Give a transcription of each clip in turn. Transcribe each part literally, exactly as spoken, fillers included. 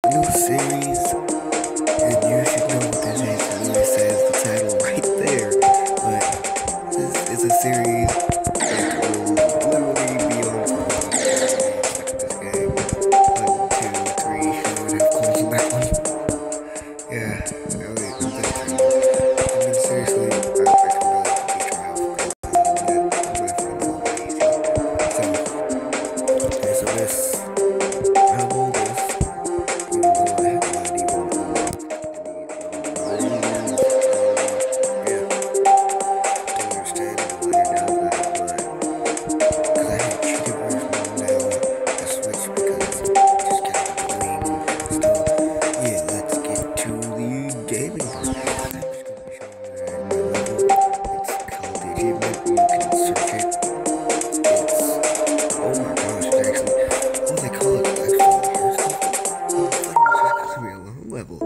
new series, and you should know what this is. It really says the title right there. But this is a series that will literally be on for a while. This game, one, two, three, should have closed on that one. Yeah, really, I'm that true. I mean, seriously, I, I can really be trying for it. I'm gonna find it easy. So, okay, so this. How old is even though I have not even um, any um, rules, um, yeah, don't understand it later down that, but because I had cheated version now, I switched because I just kept playing stuff. Yeah, let's get to the gaming part. I'm just gonna be showing you my level. It's called the achievement. You can search it. It's oh my gosh, it's actually oh they call it actually hard stuff. Oh, I thought it was just gonna be a low level.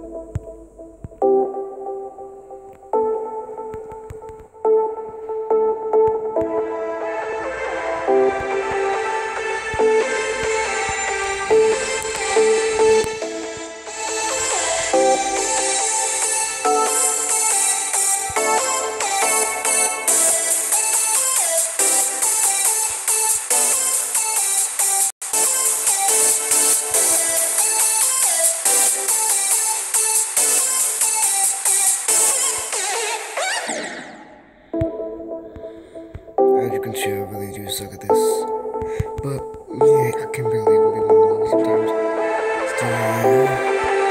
As you can see, I really do suck at this. But yeah, I can barely even be one level sometimes. Still, yeah.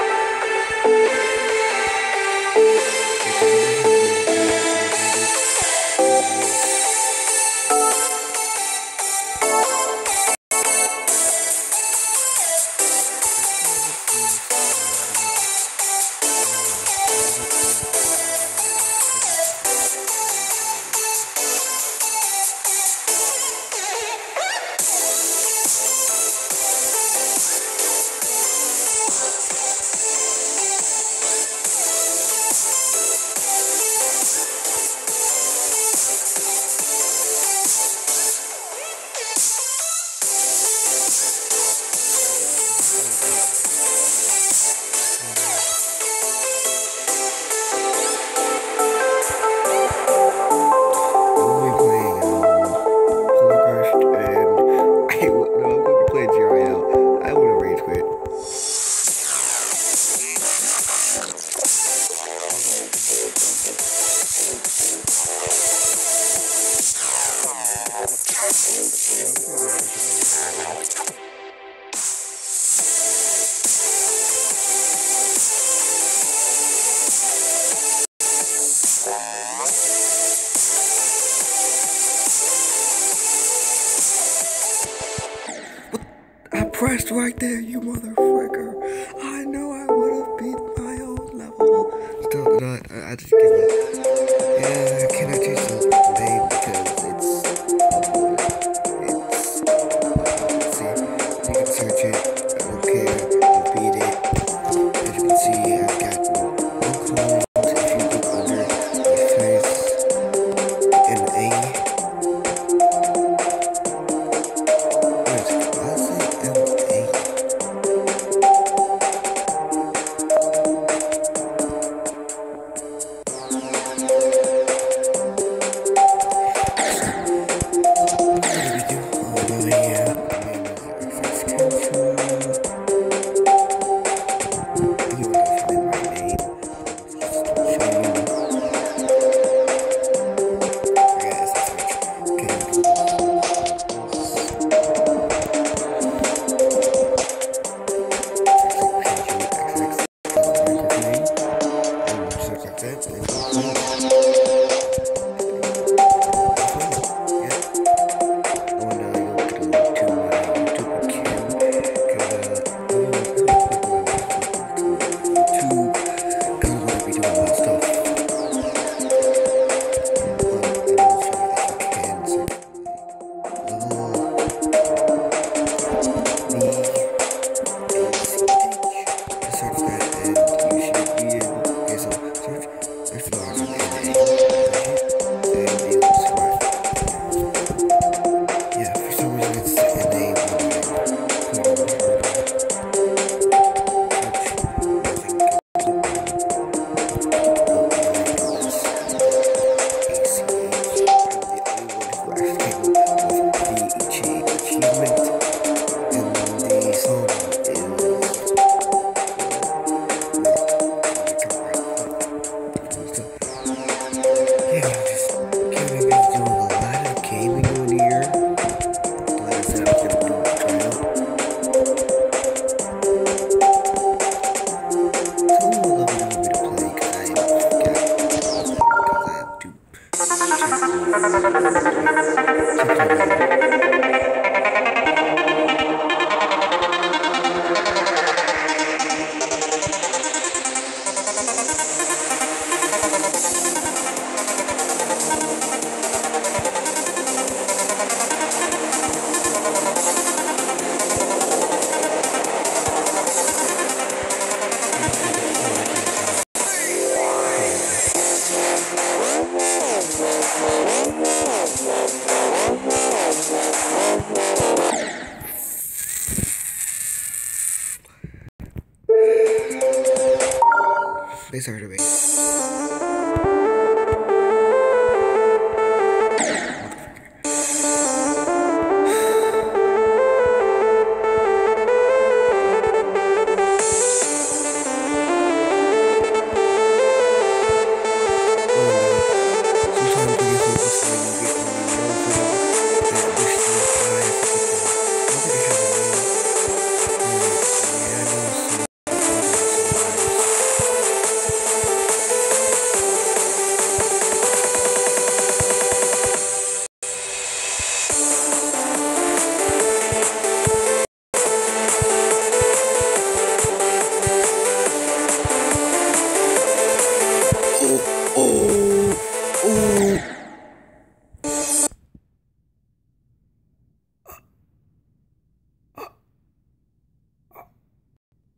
I pressed right there, you motherfucker. I know I would have beat my old level. Still not. I, I just give up. Yeah, can I change the name because it's it's let's see. You can search it. I don't care. I'll beat it. As you can see, I've got no coins. If you look under my face, an A. They started a base.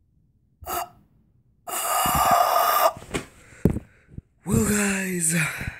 Well, guys.